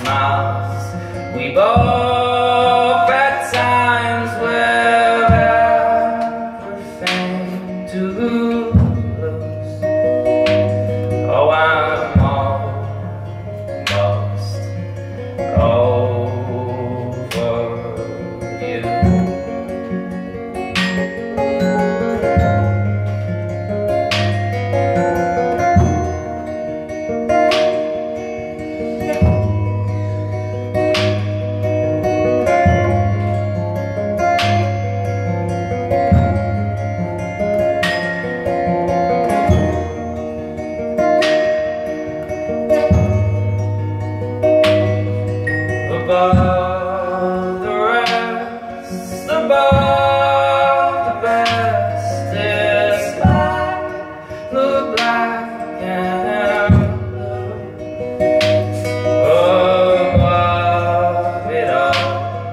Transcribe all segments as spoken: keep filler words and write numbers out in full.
smiles. We both at times were everything to lose. Oh, I'm almost over you. Above the rest, above the best, is black, look black and blue. Above it all,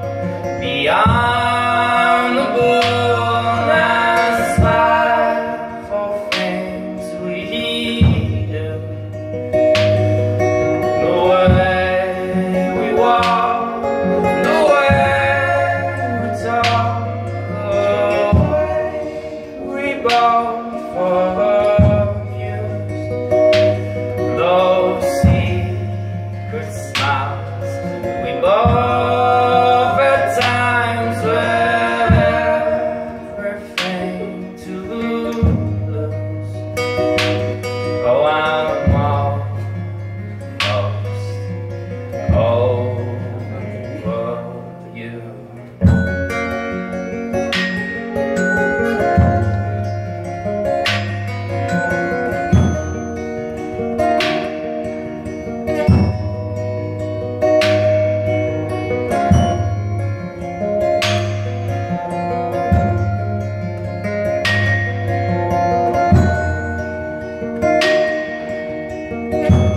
beyond the blue, and slack for things we do. The way we walk, both overused those secret smiles. We both at times were everything to lose. Oh, I'm almost over you. Yeah.